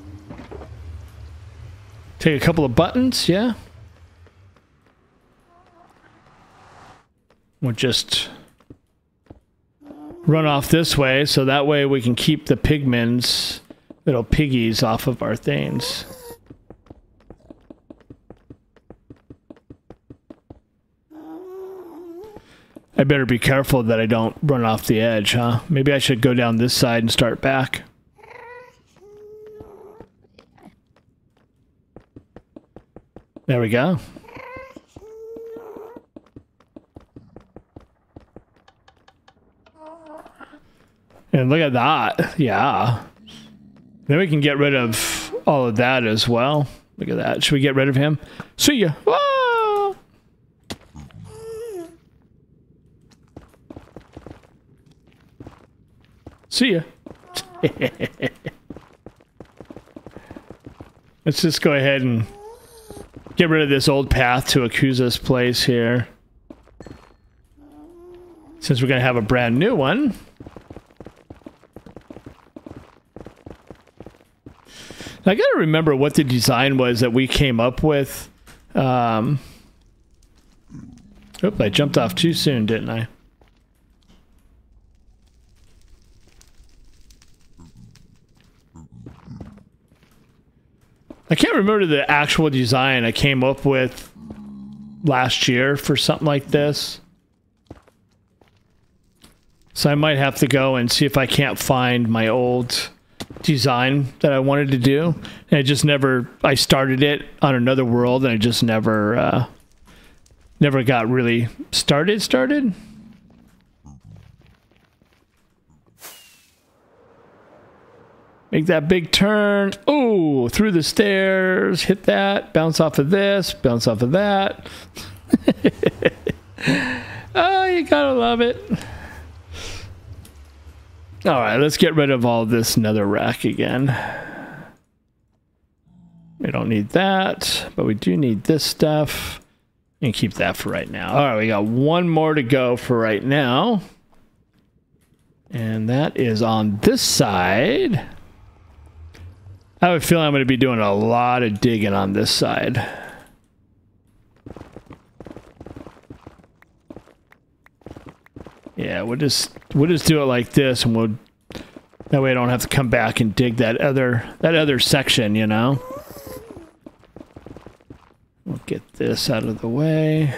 take a couple of buttons, yeah? We'll just run off this way, so that way we can keep the pigments, little piggies, off of our things. I better be careful that I don't run off the edge, huh? Maybe I should go down this side and start back. There we go. And look at that. Yeah. Then we can get rid of all of that as well. Look at that. Should we get rid of him? See ya. Whoa! See ya. Let's just go ahead and get rid of this old path to Akuza's place here, since we're going to have a brand new one. I got to remember what the design was that we came up with. Um, oop, I jumped off too soon, didn't I? I can't remember the actual design I came up with last year for something like this. So I might have to go and see if I can't find my old design that I wanted to do. And I just never, I started it on another world and I just never, uh, never got really started, started. Make that big turn. Oh, through the stairs. Hit that. Bounce off of this. Bounce off of that. Oh, you gotta love it. All right, let's get rid of all this nether rack again. We don't need that, but we do need this stuff. And keep that for right now. All right, we got one more to go for right now. And that is on this side. I have a feeling I'm going to be doing a lot of digging on this side. Yeah, we'll just we'll just do it like this, and we'll that way I don't have to come back and dig that other that other section, you know. We'll get this out of the way.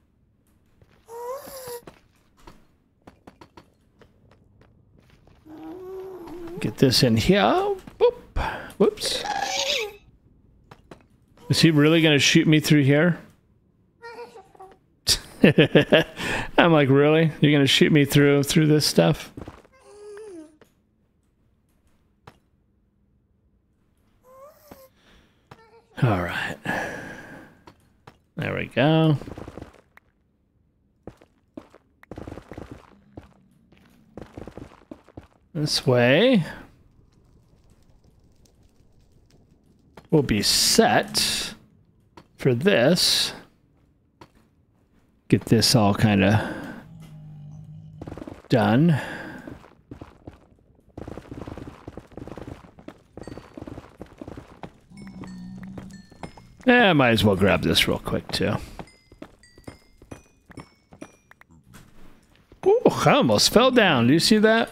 Get this in here. Boop. Whoops. Is he really going to shoot me through here? I'm like, really? You're going to shoot me through through this stuff? All right. There we go. This way. Will be set for this. Get this all kind of done. Yeah, I might as well grab this real quick too. Ooh, I almost fell down. Do you see that?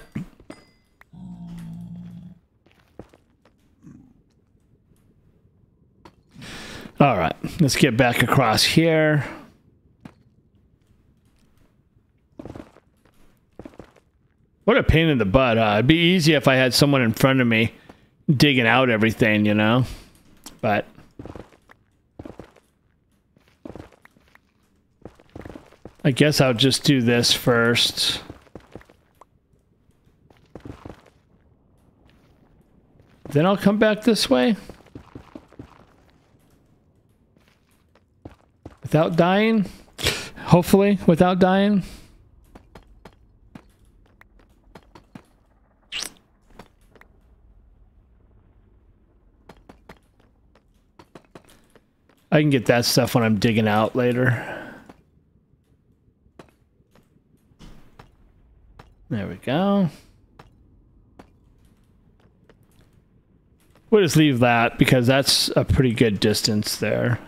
All right, let's get back across here. What a pain in the butt, huh? It'd be easy if I had someone in front of me digging out everything, you know? But I guess I'll just do this first. Then I'll come back this way. Without dying? Hopefully, without dying. I can get that stuff when I'm digging out later. There we go. We'll just leave that because that's a pretty good distance there.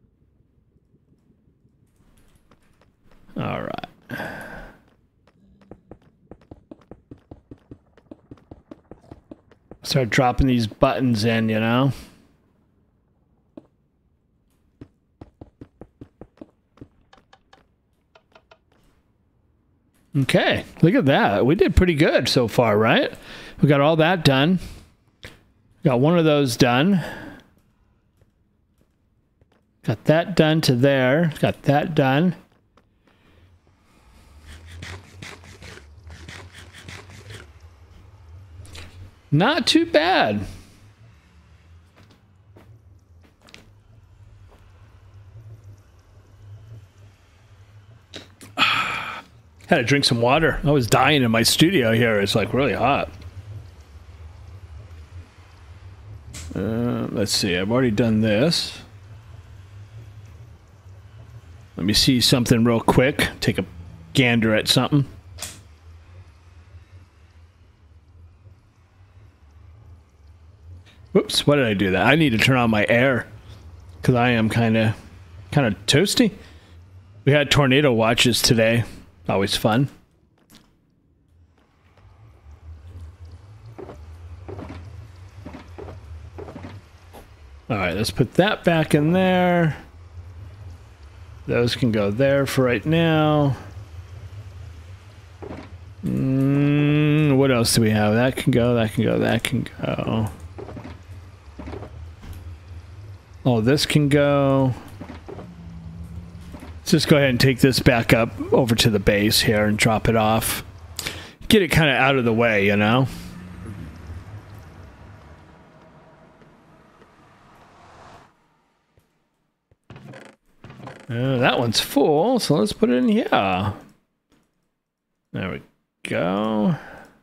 All right. Start dropping these buttons in, you know? Okay, look at that. We did pretty good so far, right? We got all that done. Got one of those done. Got that done to there. Got that done. Not too bad. Had to drink some water. I was dying in my studio here. It's like really hot. Uh, let's see. I've already done this. Let me see something real quick. Take a gander at something. Whoops, why did I do that? I need to turn on my air because I am kind of kind of toasty. We had tornado watches today. Always fun. All right, let's put that back in there. Those can go there for right now. Mm, what else do we have? That can go, that can go, that can go. Oh, this can go. Let's just go ahead and take this back up over to the base here and drop it off. Get it kind of out of the way, you know? Uh, that one's full, so let's put it in here. There we go.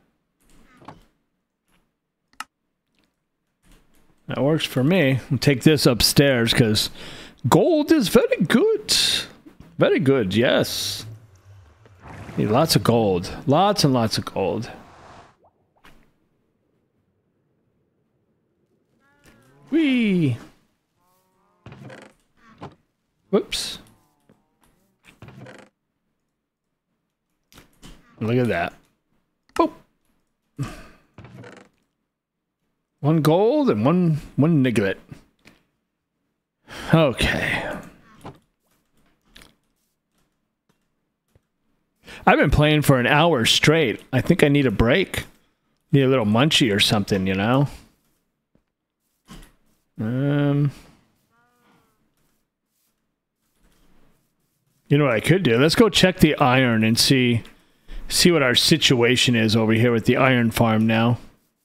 That works for me. I'll take this upstairs because gold is very good. Very good, yes. Need lots of gold. Lots and lots of gold. Whee! Whoops. Look at that. Boop. One gold and one one niglet. Okay. I've been playing for an hour straight. I think I need a break. Need a little munchie or something, you know? Um... You know what I could do? Let's go check the iron and see see what our situation is over here with the iron farm now.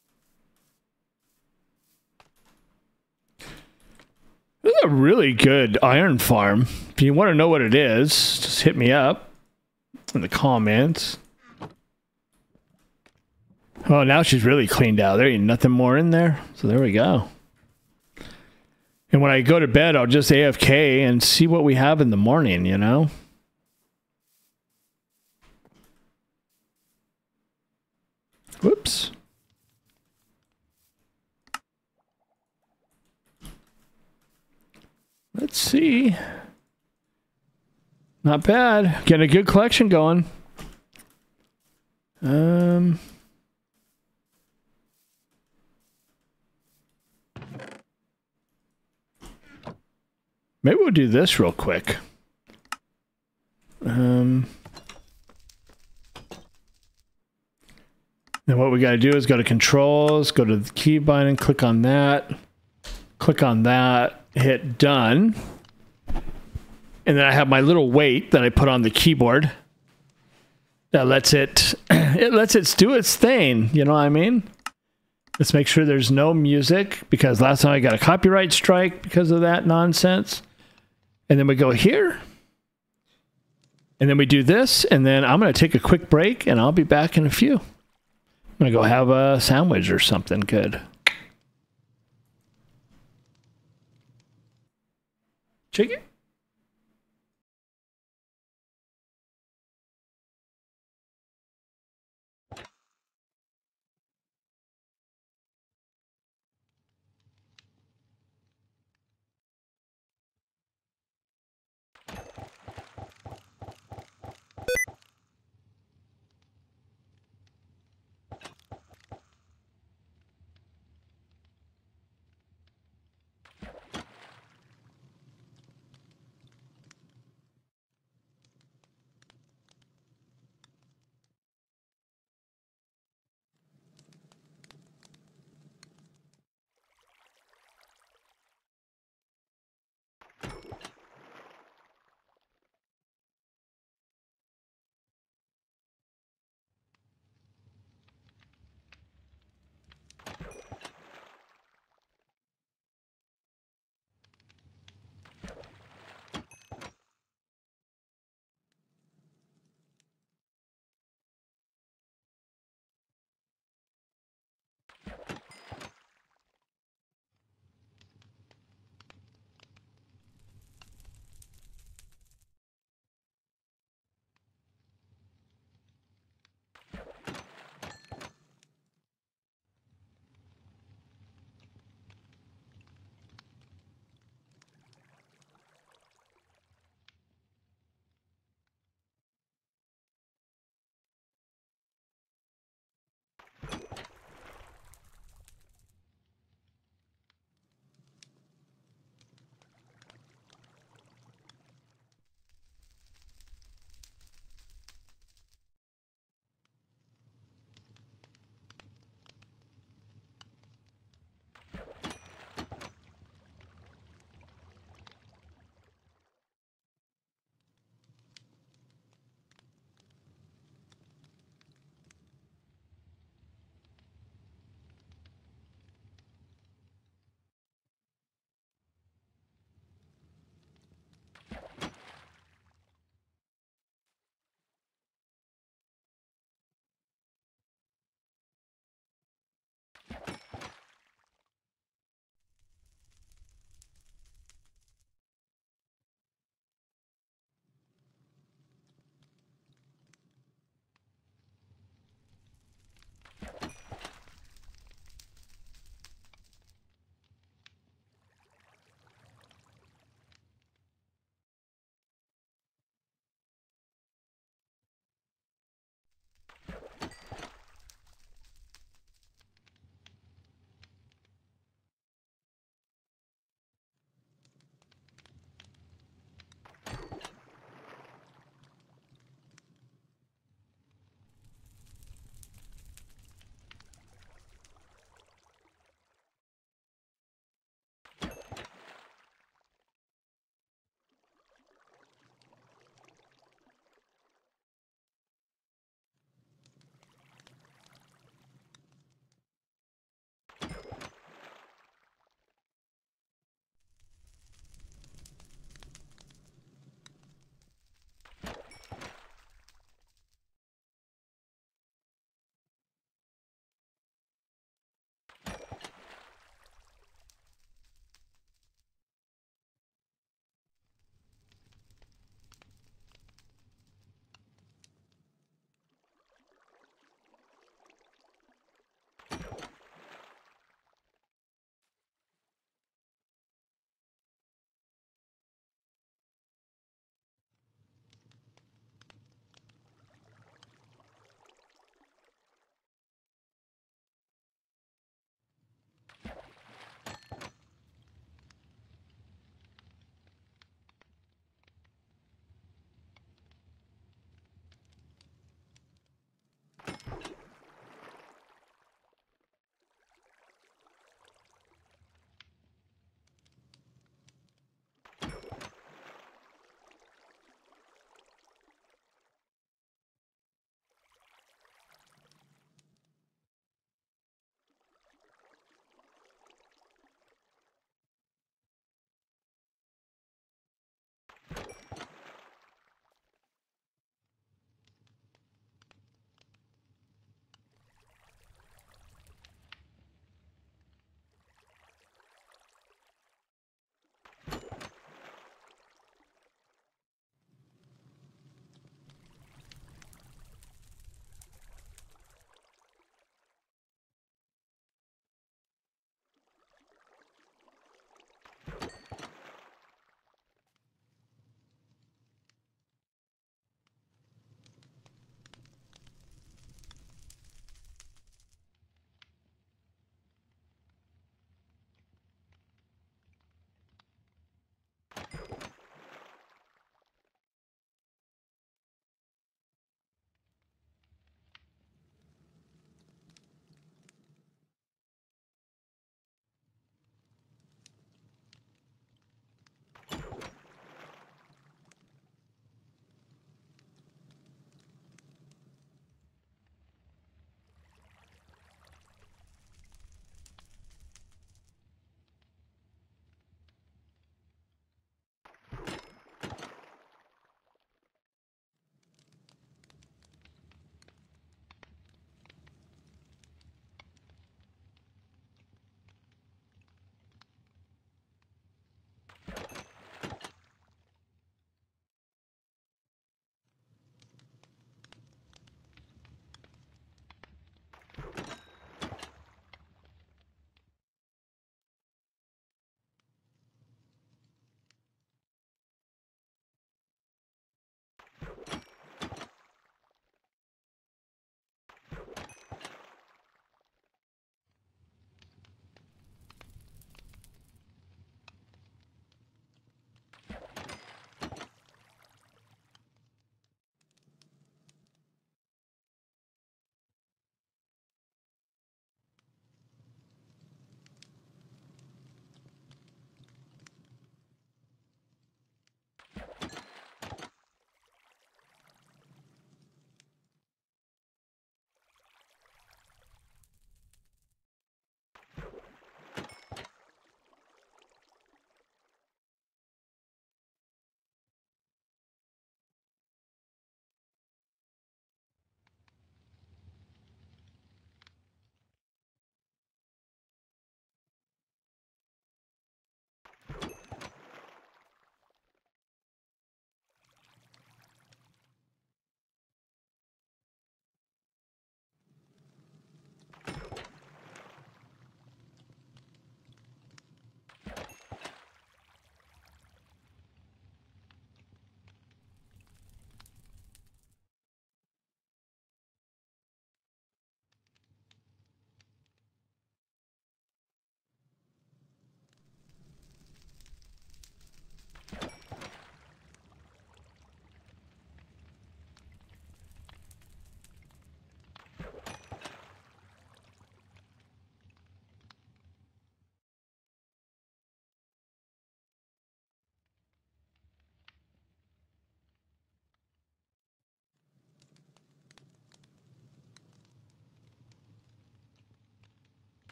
This is a really good iron farm. If you want to know what it is, just hit me up in the comments. Oh, now she's really cleaned out. There ain't nothing more in there. So there we go. And when I go to bed, I'll just A F K and see what we have in the morning, you know? Whoops. Let's see. Not bad. Getting a good collection going. Um... Maybe we'll do this real quick. Um, then what we got to do is go to controls, go to the keybind and click on that. Click on that, hit done. And then I have my little weight that I put on the keyboard. That lets it, it lets it do its thing. You know what I mean? Let's make sure there's no music because last time I got a copyright strike because of that nonsense. And then we go here. And then we do this. And then I'm going to take a quick break and I'll be back in a few. I'm going to go have a sandwich or something good. Chicken?